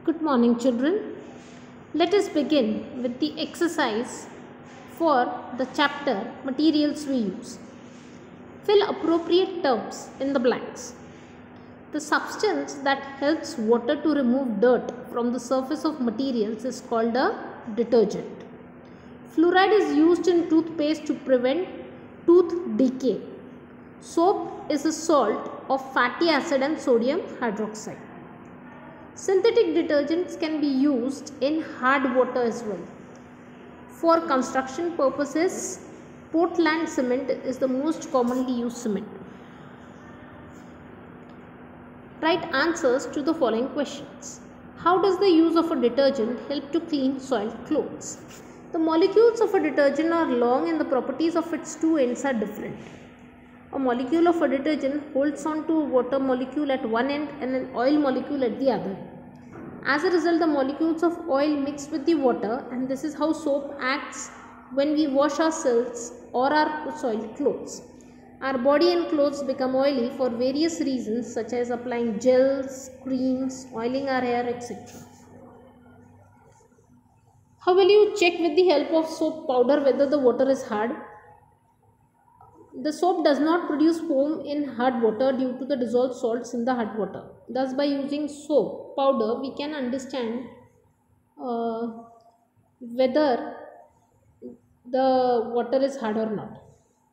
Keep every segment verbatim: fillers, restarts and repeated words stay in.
Good morning, children. Let us begin with the exercise for the chapter Materials we use. Fill appropriate terms in the blanks. The substance that helps water to remove dirt from the surface of materials is called a detergent. Fluoride is used in toothpaste to prevent tooth decay. Soap is a salt of fatty acid and sodium hydroxide. Synthetic detergents can be used in hard water as well. For construction purposes, Portland cement is the most commonly used cement. Write answers to the following questions. How does the use of a detergent help to clean soiled clothes? The molecules of a detergent are long and the properties of its two ends are different. A molecule of a detergent holds on to a water molecule at one end and an oil molecule at the other. As a result, the molecules of oil mix with the water, and this is how soap acts when we wash ourselves or our soiled clothes. Our body and clothes become oily for various reasons such as applying gels, creams, oiling our hair, et cetera. How will you check with the help of soap powder whether the water is hard? The soap does not produce foam in hard water due to the dissolved salts in the hard water. Thus, by using soap powder, we can understand uh, whether the water is hard or not.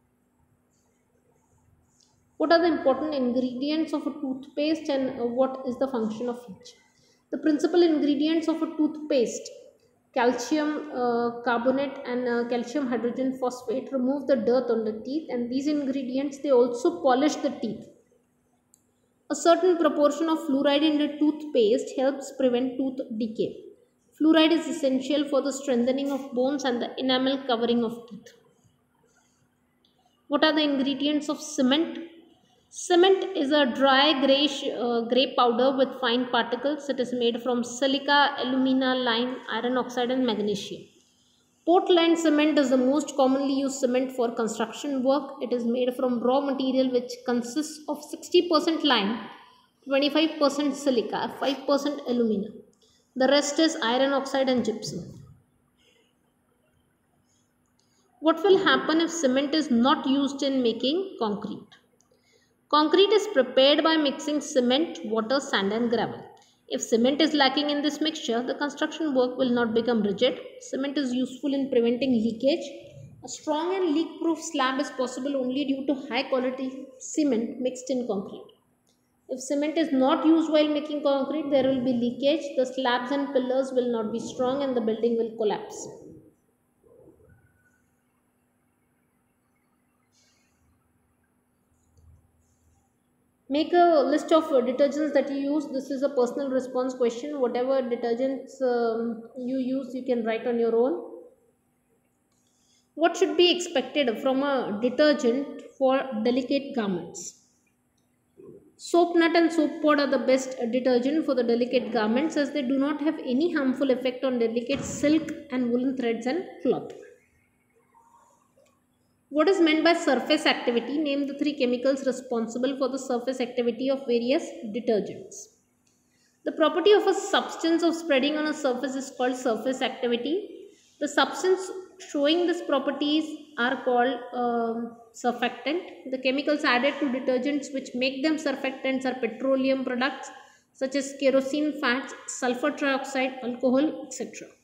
What are the important ingredients of a toothpaste and uh, what is the function of each? The principal ingredients of a toothpaste: calcium uh, carbonate and uh, calcium hydrogen phosphate remove the dirt on the teeth, and these ingredients they also polish the teeth. A certain proportion of fluoride in the toothpaste helps prevent tooth decay. Fluoride is essential for the strengthening of bones and the enamel covering of teeth. What are the ingredients of cement? Cement is a dry grayish uh, grey powder with fine particles. It is made from silica, alumina, lime, iron oxide and magnesium. Portland cement is the most commonly used cement for construction work. It is made from raw material which consists of sixty percent lime, twenty-five percent silica, five percent alumina. The rest is iron oxide and gypsum. What will happen if cement is not used in making concrete? Concrete is prepared by mixing cement, water, sand and gravel. If cement is lacking in this mixture, the construction work will not become rigid. Cement is useful in preventing leakage. A strong and leak-proof slab is possible only due to high-quality cement mixed in concrete. If cement is not used while making concrete, there will be leakage. The slabs and pillars will not be strong and the building will collapse. Make a list of detergents that you use. This is a personal response question. Whatever detergents um, you use, you can write on your own. What should be expected from a detergent for delicate garments? Soap nut and soap pod are the best detergent for the delicate garments as they do not have any harmful effect on delicate silk and woolen threads and cloth. What is meant by surface activity? Name the three chemicals responsible for the surface activity of various detergents. The property of a substance of spreading on a surface is called surface activity. The substance showing these properties are called uh, surfactant. The chemicals added to detergents which make them surfactants are petroleum products such as kerosene, fats, sulfur trioxide, alcohol, et cetera.